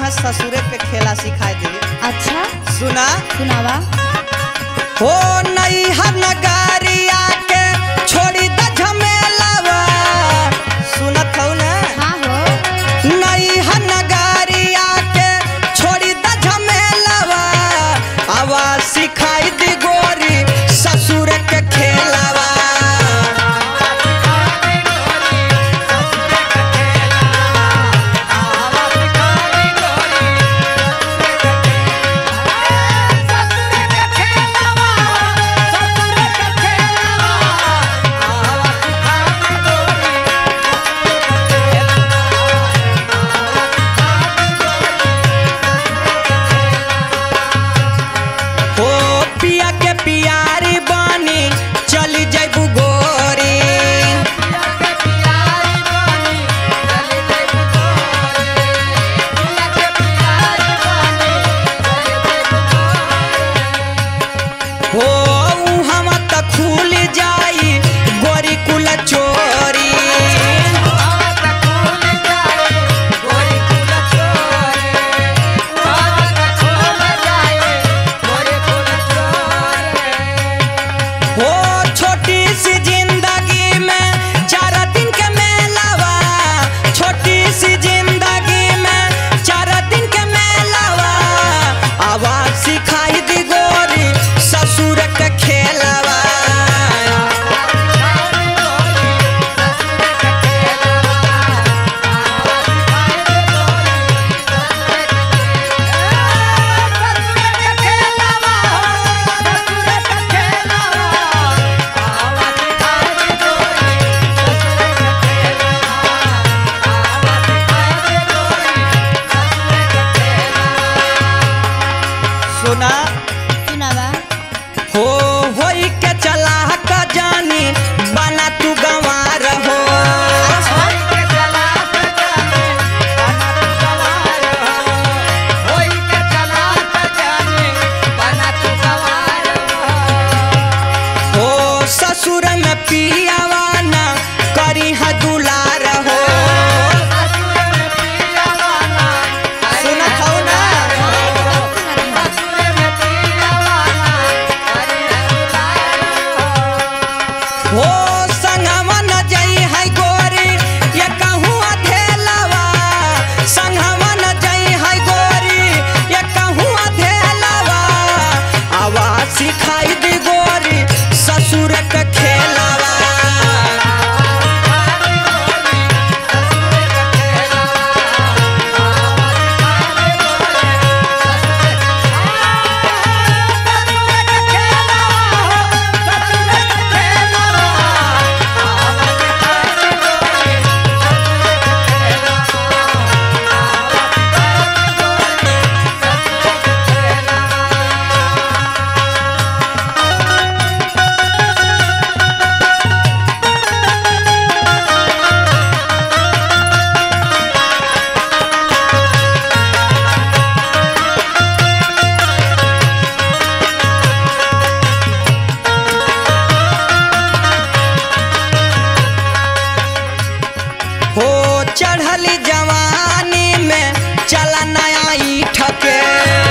तहाँ ससुरे के खेला सिखाए दे। अच्छा सुना सुनावा। हो नहीं हर नगारिया के छोड़ी द झमेलावा। सुनत हो ना? हाँ हो। नहीं हर नगारिया के छोड़ी द झमेलावा। आवा सिखाई दी गोरी ससुर के खेलावा। सुना सुनावा। हो होई के चला का जानी बना तू गंवार हो। हो ससुर में पियावा ना करी है दुलार हो। सुनत हो ना? हो संगवा न जई है गोरी ये कहूँ अधेलावा। संगवा न जई है गोरी ये कहूँ अधेलावा। आवा सिखाई दी गोरी ससुर के खेलावा। हो चढ़ली जवानी में चला नया ईठ के।